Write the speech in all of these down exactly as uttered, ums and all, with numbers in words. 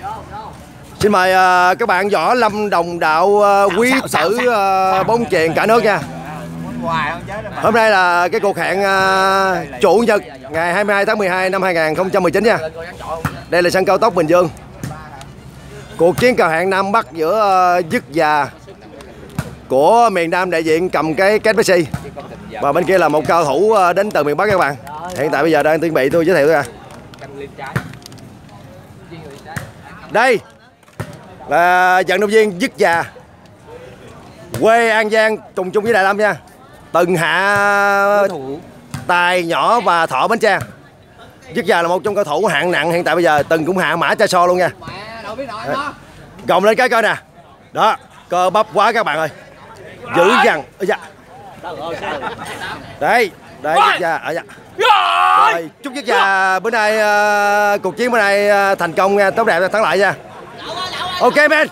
Xin mời uh, các bạn võ lâm đồng đạo uh, quý tử uh, bóng chuyền cả nước nha. Hôm nay là cái cuộc hẹn uh, chủ nhật ngày hai mươi hai tháng mười hai năm hai nghìn không trăm mười chín nha. Đây là sân cao tốc Bình Dương. Cuộc chiến cờ hẹn Nam Bắc giữa uh, Dứt Già của miền Nam đại diện cầm cái két Messi và bên kia là một cao thủ uh, đến từ miền Bắc các bạn. Hiện tại bây giờ đang chuẩn bị tôi giới thiệu ra. Đây là vận động viên Dứt Già, quê An Giang, cùng chung với Đại Lâm nha. Từng hạ Tài, Nhỏ và Thọ Bến Tre. Dứt Già là một trong cầu thủ hạng nặng hiện tại bây giờ, từng cũng hạ Mã Cha So luôn nha. Gồng lên cái coi nè. Đó, cơ bắp quá các bạn ơi. Dữ dằn. Đây, đây Dứt Già ở dạ. Rồi, chúc Dứt Già bữa nay uh, cuộc chiến bữa nay uh, thành công nha, tốt đẹp thắng lợi nha. Ok men.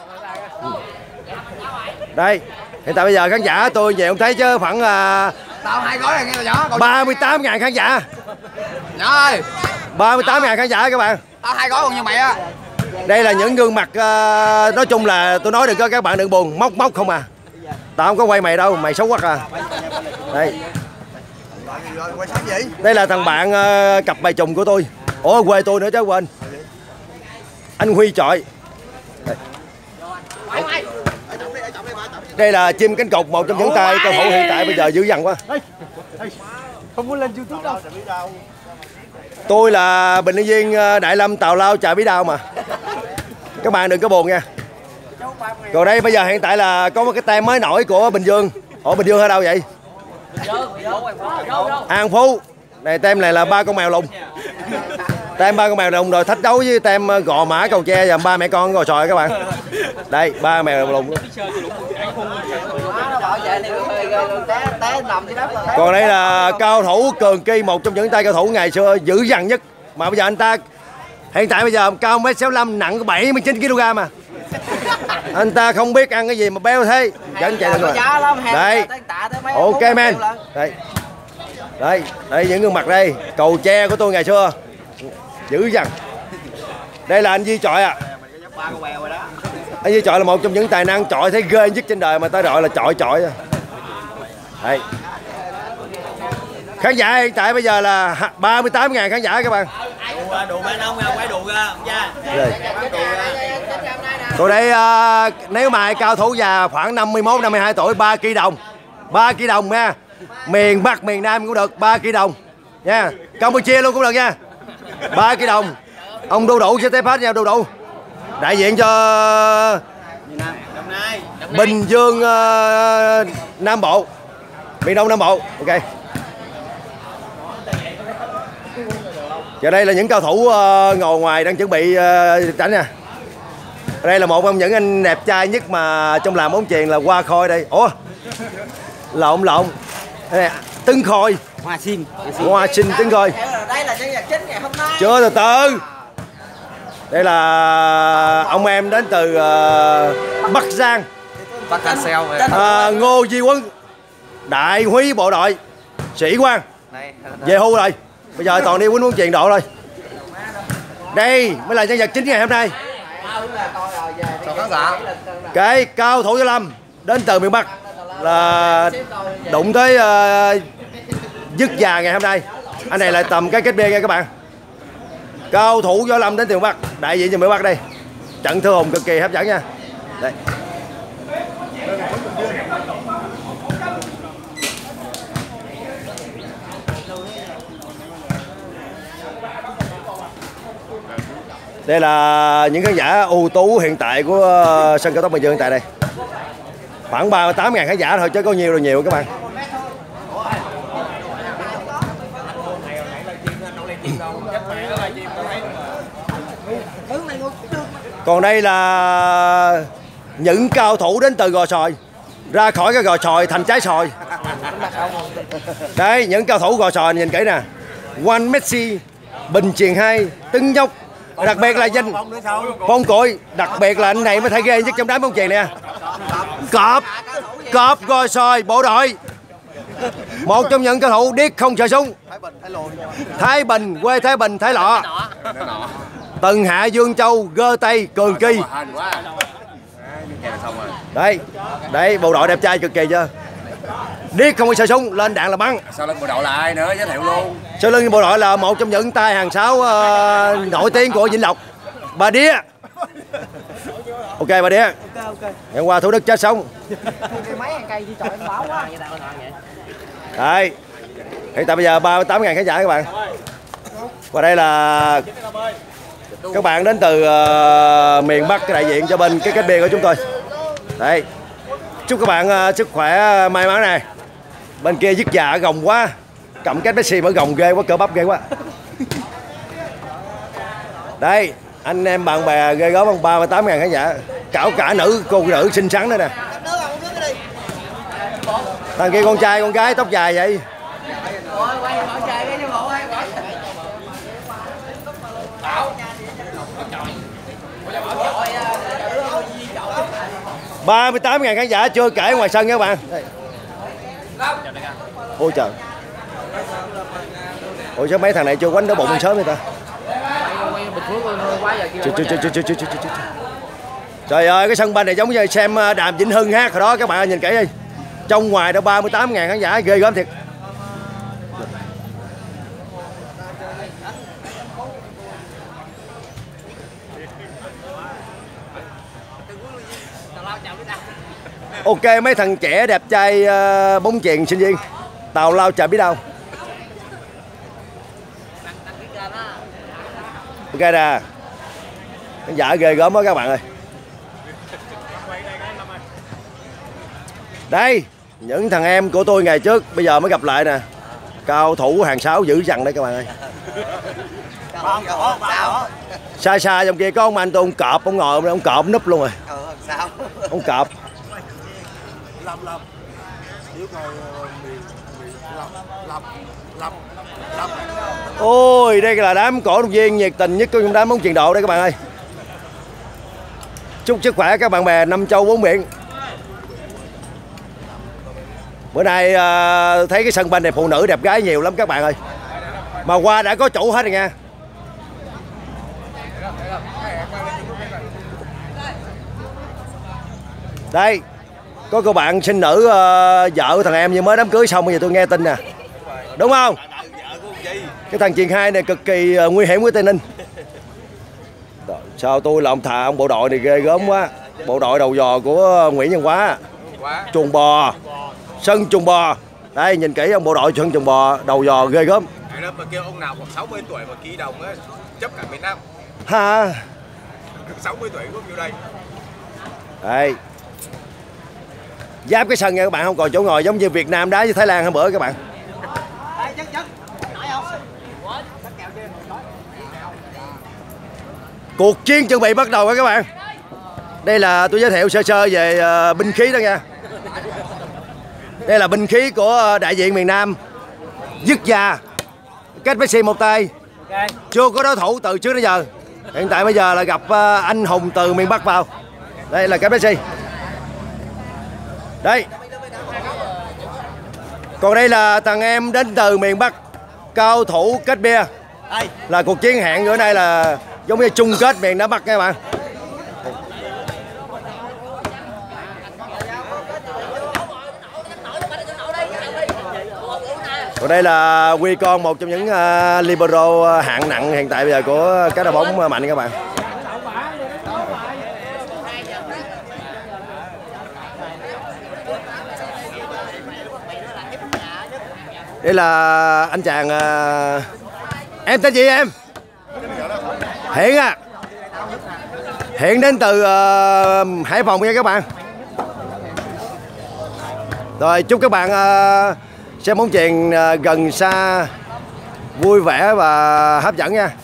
Đây, hiện tại bây giờ khán giả tôi về không thấy chứ khoảng uh, tao hai gói này nghe nhỏ ba mươi tám ngàn khán giả. Nhỏ ơi, ba mươi tám ngàn khán giả các bạn. tao hai gói còn như mày á. Đây là những gương mặt uh, nói chung là tôi nói được các bạn đừng buồn, móc móc không à. Tao không có quay mày đâu, mày xấu quá à. Đây. Đây là thằng bạn uh, cặp bài trùng của tôi. Ủa quê tôi nữa chứ quên. Anh Huy Chọi. Đây. Đây là chim cánh cụt, một trong những tay cầu thủ hiện tại bây giờ dữ dằn quá. Không muốn lên YouTube đâu. Tôi là bình luận viên Đại Lâm Tào Lao Chà Bí Đao mà. Các bạn đừng có buồn nha. Còn đây bây giờ hiện tại là có một cái tem mới nổi của Bình Dương. Ở Bình Dương ở đâu vậy? An Phú. Này tem này là ba con mèo lùn. Tem ba con mèo lùn rồi thách đấu với tem Gò Mã Cầu Tre và ba mẹ con Gò Sòi các bạn. Đây ba mèo lùn. Còn đây là cao thủ Cường Kỳ, một trong những tay cao thủ ngày xưa dữ dằn nhất mà bây giờ anh ta hiện tại bây giờ cao một mét sáu mươi lăm, nặng bảy mươi chín ki lô gam mà. Anh ta không biết ăn cái gì mà béo thế. Dẫn chạy được rồi. Đây. Ok men. Đây. Đây, đây những gương mặt đây, Cầu Tre của tôi ngày xưa. Dữ dằn. Đây là anh Di Chọi à. Anh Di Chọi là một trong những tài năng chọi thấy ghê nhất trên đời mà ta gọi là chọi chọi. Đây. Khán giả hiện tại bây giờ là ba mươi tám ngàn khán giả các bạn. Đùa ba nông quay đùa ra, cha. Còn đây uh, nếu mà cao thủ già khoảng năm mươi mốt năm mươi hai tuổi, ba ki lô đồng. ba ki lô đồng nha. Miền Bắc miền Nam cũng được, ba ki lô đồng nha. Campuchia luôn cũng được nha. ba ki lô đồng. Ông Đu Đủ sẽ tiếp hết nha, Đu Đủ. Đại diện cho Bình Dương uh, Nam Bộ, miền Đông Nam Bộ. Ok. Và đây là những cao thủ uh, ngồi ngoài đang chuẩn bị uh, đánh nha. Đây là một trong những anh đẹp trai nhất mà trong làm bóng chuyền là Hoa Khôi đây. Ủa? Lộn lộn. Đây, Tấn Khôi. Hoa Sinh. Hoa Sinh Tấn Khôi. Đây là nhân vật chính ngày hôm nay. Chưa, từ từ. Đây là ông em đến từ uh, Bắc Giang. Bắc Cà Seo. À, Ngô Duy Quân, đại úy bộ đội, sĩ quan. Về hưu rồi. Bây giờ toàn đi quýnh bóng chuyền độ thôi. Đây mới là nhân vật chính ngày hôm nay. Cái cao thủ Gia Lâm đến từ miền Bắc là đụng tới uh, Dứt Già ngày hôm nay. Anh này là tầm cái kết bia nha các bạn. Cao thủ Gia Lâm đến từ miền Bắc, đại diện cho miền Bắc đây. Trận thư hùng cực kỳ hấp dẫn nha. Đây. Đây là những khán giả ưu tú hiện tại của sân cao tốc Bình Dương tại đây. Khoảng ba mươi tám ngàn khán giả thôi chứ có nhiều rồi nhiều các bạn. Còn đây là những cao thủ đến từ Gò Sòi, ra khỏi cái Gò Sòi thành trái sòi. Đây những cao thủ Gò Sòi nhìn kỹ nè. One Messi, Bình Chuyền hai, Tấn Nhóc. Đặc biệt là danh Phong Cội, đặc biệt là anh này mới thấy ghê nhất trong đám bóng chuyền nè. Cọp, Cọp Gò Sòi bộ đội. Một trong những cầu thủ điếc không sợ súng. Thái Bình, quê Thái Bình, Thái Lọ. Tân Hạ, Dương Châu, Gơ Tây, Cường Kỳ. Đây, đây bộ đội đẹp trai cực kỳ chưa? Điếc không có sợ súng, lên đạn là bắn. Sau lưng bộ đội là ai nữa, giới thiệu luôn. Sau lưng bộ đội là một trong những tay hàng sáo uh, nổi tiếng của Vĩnh Lộc, Bà Đía. Ok Bà Đía. Ngày qua Thủ Đức chết sống. Đây. Hiện tại bây giờ ba mươi tám ngàn khán giả các bạn. Và đây là các bạn đến từ uh, miền Bắc, cái đại diện cho bên cái kết biên của chúng tôi. Đây. Chúc các bạn uh, sức khỏe may mắn này. Bên kia dứt dạ gồng quá. Cầm cách Messi mở gồng ghê quá, cỡ bắp ghê quá. Đây, anh em bạn bè ghê gớm không? ba mươi tám ngàn khán giả. Cảo cả nữ, cô nữ xinh xắn nữa nè. Thằng kia con trai con gái tóc dài vậy. ba mươi tám ngàn khán giả chưa kể ngoài sân nha các bạn. Đây. Ôi trời. Ôi sao mấy thằng này chưa quánh đỡ bụng sớm vậy ta? Trời, trời, trời, trời, trời, trời, trời. Trời ơi, cái sân banh này giống như xem Đàm Vĩnh Hưng hát hồi đó các bạn nhìn kỹ đi. Trong ngoài đã ba mươi tám ngàn khán giả, ghê gớm thiệt. Ok mấy thằng trẻ đẹp trai uh, bóng chuyền sinh viên. Tào lao chả biết đâu. Ok nè. Khán giả ghê gớm đó các bạn ơi. Đây, những thằng em của tôi ngày trước bây giờ mới gặp lại nè. Cao thủ hàng sáo dữ dằn đây các bạn ơi. Xa xa trong kia có ông anh tôi, ông cọp, ông ngồi ông cọp núp luôn rồi. Ông cọp. Ôi đây là đám cổ động viên nhiệt tình nhất trong đám bóng chuyền độ đây các bạn ơi. Chúc sức khỏe các bạn bè năm châu bốn biển. Bữa nay uh, thấy cái sân banh này phụ nữ đẹp gái nhiều lắm các bạn ơi. Mà qua đã có chủ hết rồi nha. Đây, có cô bạn sinh nữ uh, vợ của thằng em như mới đám cưới xong bây giờ tôi nghe tin nè. Đúng không? Cái thằng Truyền hai này cực kỳ uh, nguy hiểm với Tây Ninh. Sao tôi là ông thà ông bộ đội này ghê gớm quá. Bộ đội đầu giò của Nguyễn Văn Quá. Chuồng bò. Sân chuồng bò. Đây nhìn kỹ ông bộ đội sân chuồng bò đầu giò ghê gớm. Đó mà kêu ông nào khoảng sáu mươi tuổi mà ký đồng á, chấp cả miền Nam. Ha. sáu mươi tuổi có nhiêu đây. Đây. Giáp cái sân nha các bạn, không còn chỗ ngồi giống như Việt Nam đá với Thái Lan hôm bữa các bạn. Cuộc chiến chuẩn bị bắt đầu rồi các bạn. Đây là tôi giới thiệu sơ sơ về uh, binh khí đó nha. Đây là binh khí của đại diện miền Nam. Dứt già. Cách Messi một tay. Chưa có đối thủ từ trước đến giờ. Hiện tại bây giờ là gặp uh, anh hùng từ miền Bắc vào. Đây là cách Messi. Đây. Còn đây là thằng em đến từ miền Bắc, cao thủ kết bia. Là cuộc chiến hẹn bữa nay là giống như chung kết miền Nam Bắc các bạn. Còn đây là Quy Con, một trong những uh, libero hạng nặng hiện tại bây giờ của các đội bóng mạnh các bạn. Đây là anh chàng uh... em tên gì em? Hiện à. Hiện đến từ uh, Hải Phòng nha các bạn. Rồi chúc các bạn uh, xem bóng chuyền uh, gần xa vui vẻ và hấp dẫn nha.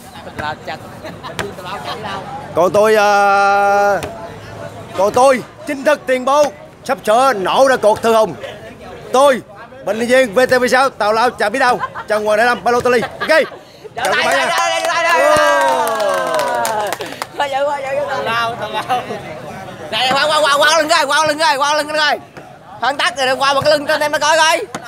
Còn tôi uh, còn tôi chính thức tuyên bố sắp sửa nổ ra cuộc thư hùng. Tôi bình luận viên vê tê vê sáu Tào Lao chào biết đâu Trần Hoàng Đại Lâm Balotelli. Ok. Chào các bạn nha. Này qua qua qua qua lưng coi, qua lưng coi, qua lưng coi. Thằng tắt rồi qua một cái lưng cho anh em nó coi coi.